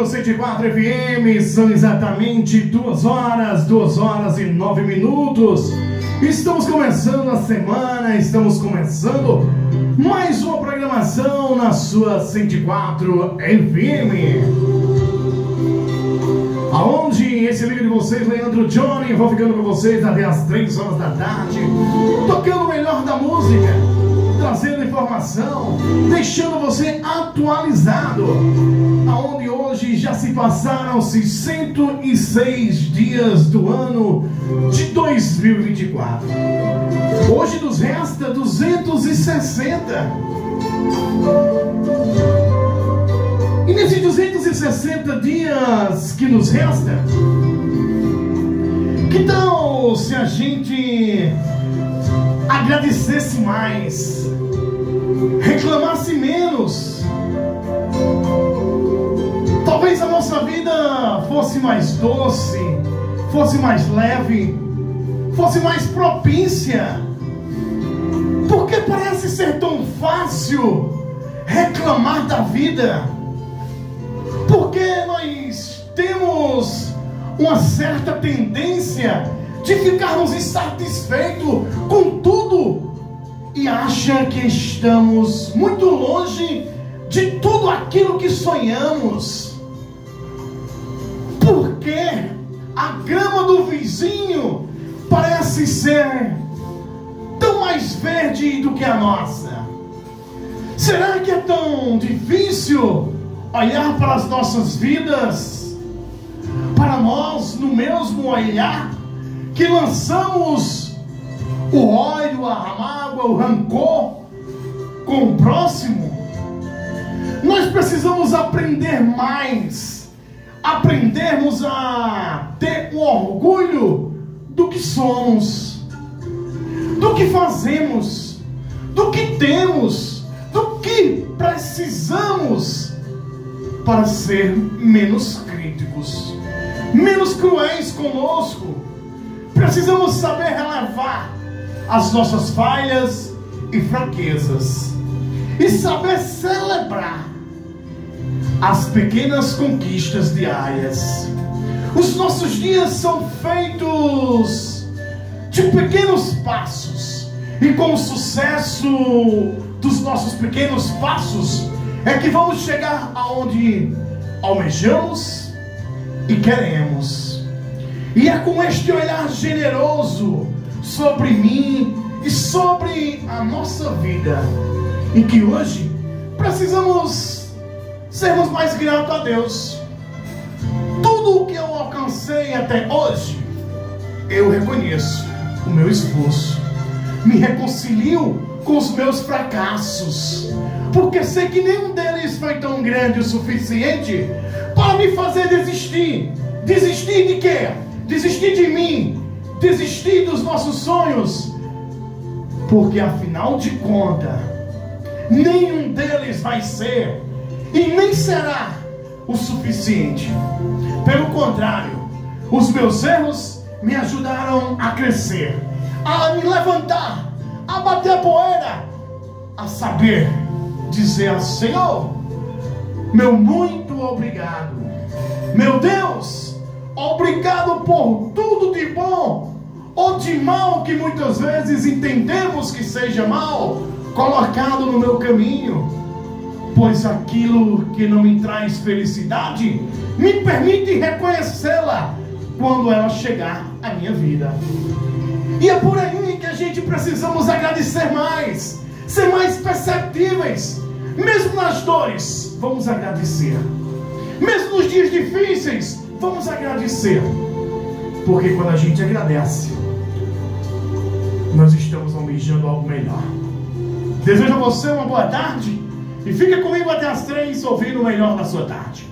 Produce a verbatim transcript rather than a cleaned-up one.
pelo cento e quatro F M, são exatamente duas horas, duas horas e nove minutos. Estamos começando a semana, estamos começando mais uma programação na sua cento e quatro F M. Aonde esse amigo de vocês, Leandro Johnny, vou ficando com vocês até as três horas da tarde, tocando o melhor da música, trazendo informação, deixando você atualizado. Aonde hoje já se passaram-se cento e seis dias do ano de dois mil e vinte e quatro. Hoje nos resta duzentos e sessenta. E nesses duzentos e sessenta dias que nos resta, que tal se a gente agradecesse mais, reclamasse menos? Talvez a nossa vida fosse mais doce, fosse mais leve, fosse mais propícia. Porque parece ser tão fácil reclamar da vida? Porque nós temos uma certa tendência de ficarmos insatisfeitos com tudo e acha que estamos muito longe de tudo aquilo que sonhamos. Porque a grama do vizinho parece ser tão mais verde do que a nossa. Será que é tão difícil olhar para as nossas vidas, para nós no mesmo olhar que lançamos o ódio, a mágoa, o rancor com o próximo? Nós precisamos aprender mais, aprendermos a ter o orgulho do que somos, do que fazemos, do que temos, do que precisamos, para ser menos críticos, menos cruéis conosco. Precisamos saber relevar as nossas falhas e fraquezas e saber celebrar as pequenas conquistas diárias. Os nossos dias são feitos de pequenos passos, e com o sucesso dos nossos pequenos passos é que vamos chegar aonde almejamos e queremos. E é com este olhar generoso sobre mim e sobre a nossa vida em que hoje precisamos sermos mais gratos a Deus. Tudo o que eu alcancei até hoje, eu reconheço o meu esforço, me reconcilio com os meus fracassos, porque sei que nenhum deles foi tão grande o suficiente para me fazer desistir. Desistir de quê? Desistir de mim, desistir dos nossos sonhos, porque afinal de contas, nenhum deles vai ser e nem será o suficiente. Pelo contrário, os meus erros me ajudaram a crescer, a me levantar, a bater a poeira, a saber dizer ao Senhor: meu muito obrigado, meu Deus, obrigado por tudo de bom ou de mal que muitas vezes entendemos que seja mal colocado no meu caminho, pois aquilo que não me traz felicidade me permite reconhecê-la quando ela chegar à minha vida. E é por aí que a gente precisamos agradecer mais, ser mais perceptíveis. Mesmo nas dores, vamos agradecer. Mesmo nos dias difíceis, vamos agradecer. Porque quando a gente agradece, nós estamos almejando algo melhor. Desejo a você uma boa tarde e fica comigo até as três ouvindo o melhor da sua tarde.